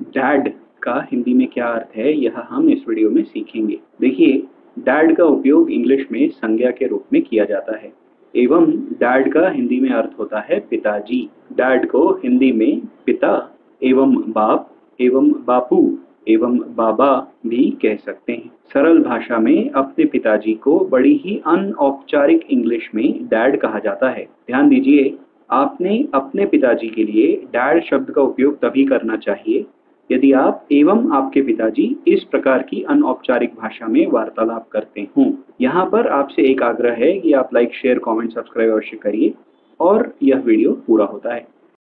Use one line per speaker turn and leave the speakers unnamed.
Dad का हिंदी में क्या अर्थ है, यह हम इस वीडियो में सीखेंगे। देखिए, डैड का उपयोग इंग्लिश में संज्ञा के रूप में किया जाता है एवं डैड का हिंदी में अर्थ होता है पिताजी। डैड को हिंदी में पिता एवं बाप एवं बापू एवं बाबा भी कह सकते हैं। सरल भाषा में अपने पिताजी को बड़ी ही अनौपचारिक इंग्लिश में डैड कहा जाता है। ध्यान दीजिए, आपने अपने पिताजी के लिए डैड शब्द का उपयोग तभी करना चाहिए यदि आप एवं आपके पिताजी इस प्रकार की अनौपचारिक भाषा में वार्तालाप करते हों। यहाँ पर आपसे एक आग्रह है कि आप लाइक, शेयर, कमेंट, सब्सक्राइब अवश्य करिए और यह वीडियो पूरा होता है।